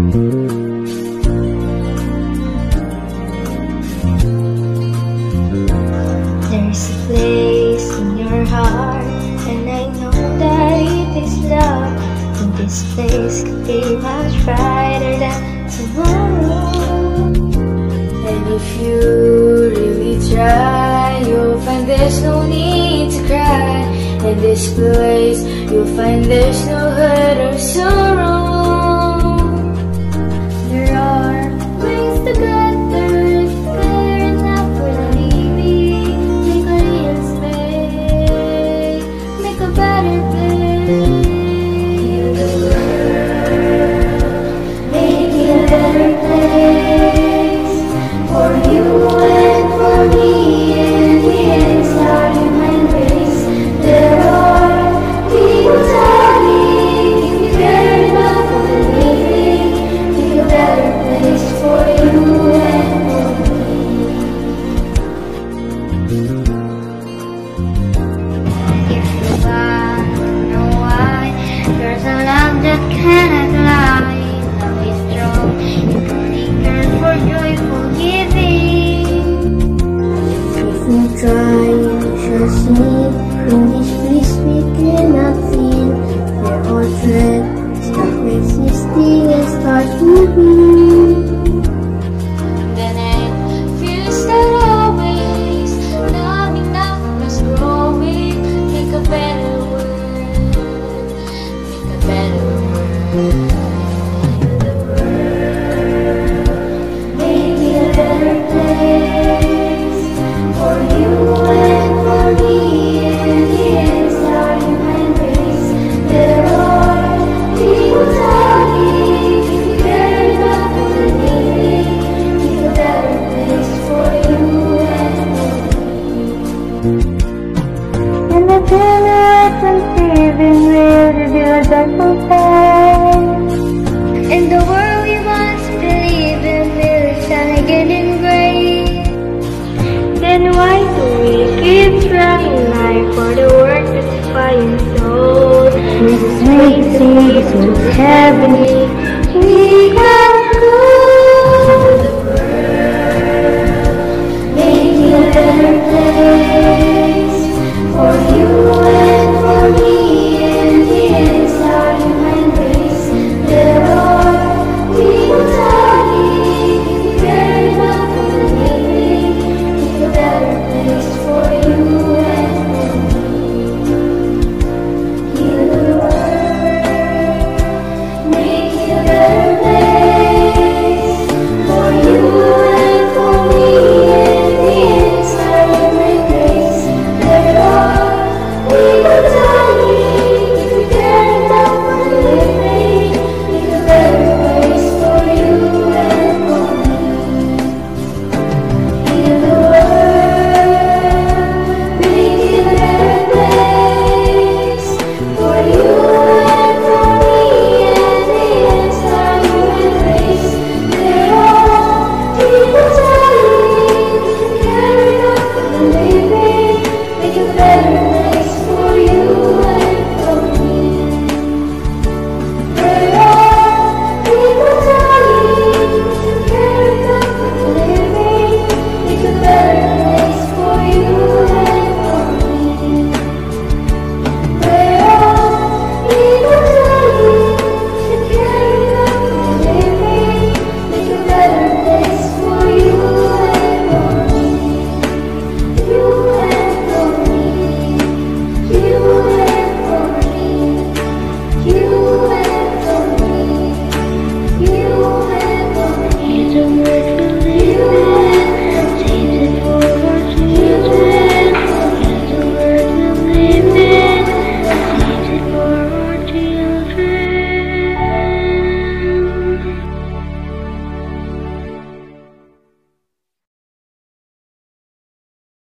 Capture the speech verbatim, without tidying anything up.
There's a place in your heart, and I know that it is love. And this place could be much brighter than tomorrow. And if you really try, you'll find there's no need to cry. In this place, you'll find there's no hurt or sorrow. There are ways to get there if you care enough for the living. Make a real space, make a better place. Heal the world, make it a better place for you and for me and the entire human race. There are people dying. If you care enough for the living, make a better place for you and for me. If you want to know why, there's a love that cannot lie. Love is strong, it only cares for joyful giving. If we try, you shall see. In this place we cannot feel. We're all thread, stop resisting and start moving. The night feels that always, not enough was growing. Make a better world, make a better world. The world, make it a better place for you and for me and the entire human race. There are people dying. If you care enough for the living, make a better place for you and for me. And the generations living will reveal a joyful face. And the world we once believed in will shine again in grace. Then why do we keep trying life for the work satisfying souls? This is waiting to heavenly. We can go to the world, making a better place for you.